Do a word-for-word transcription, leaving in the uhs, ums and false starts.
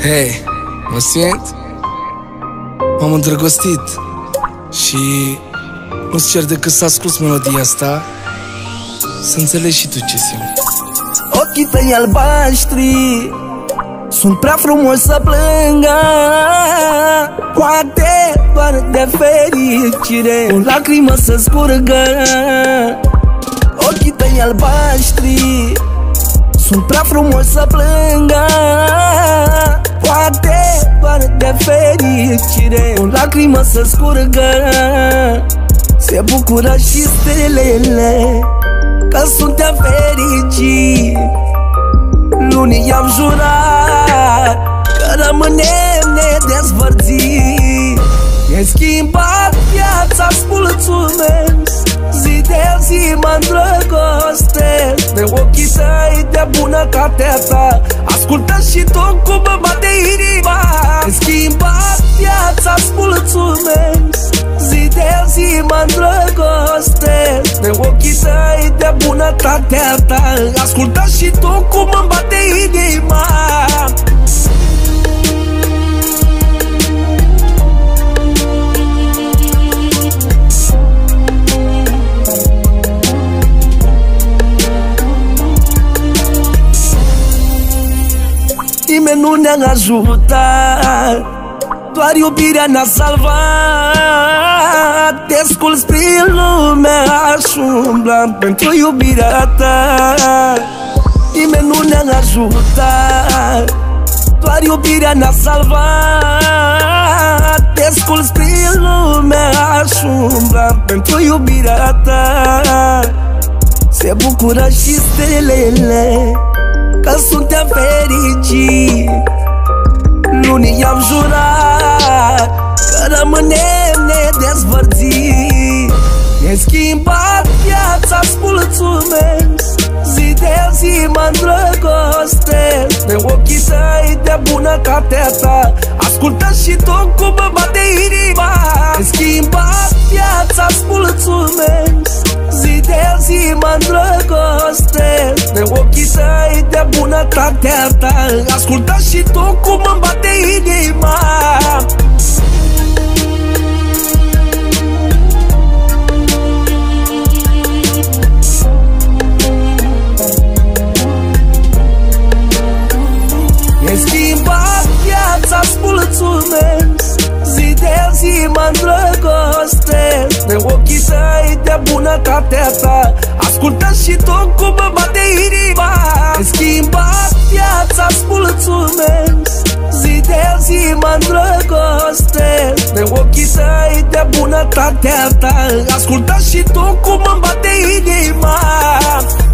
Hei, mă simt? M-am îndrăgostit și nu-ți cer decât să asculți melodia asta, să înțelegi și tu ce simt. Ochii tăi albaștri sunt prea frumoși să plângă, poate doar de fericire o lacrimă să scurgă. Ochii tăi albaștri sunt prea frumoși să plângă, poate doar de fericire o lacrimă să scurgă. Se bucură și stelele că suntem fericiți. Lunii i-am jurat că rămânem nedezvărțiți. Mi-ai schimbat viața, îți mulțumesc. Zi de zi mă îndrăgostesc de ochii tăi de bunătatea ta. Ascultă și tu cum mă bate inima. Mi-ai schimbat viața, îți mulțumesc. Zi de zi mă îndrăgostesc de ochii tăi de bunătatea ta. Ascultă și tu cum îmi bate inima. Nimeni nu ne-a ajutat, doar iubirea ne-a salvat. Te asculți prin lume, aș umbla pentru iubirea ta. Nimeni nu ne-a ajutat, doar iubirea ne-a salvat. Te asculți prin lume, aș umbla pentru iubirea ta. Se bucură și stelele că suntem fericiți. Lunii i-am jurat că rămânem nedezvărțiți. Mi-ai schimbat viața, îți mulțumesc. Zi de zi mă îndrăgostesc de ochii tăi de bunătatea ta. Ascultă și tu cum mă bate inima. Mi-ai schimbat viața, îți mulțumesc. Zi de zi mă îndrăgostesc de ochii tăi de bunătatea ta. Ascultă și tu cum îmi bate inima. Mi-ai schimbat viața, îți mulțumesc. Zi de zi mă îndrăgostesc de ochii tăi de bunătatea ta. Ascultă și tu cum îmi bate inima. Mi-ai schimbat viața, îți mulțumesc. Zi de zi mă îndrăgostesc de ochii tăi de bunătatea ta. Ascultă și tu cum îmi bate inima.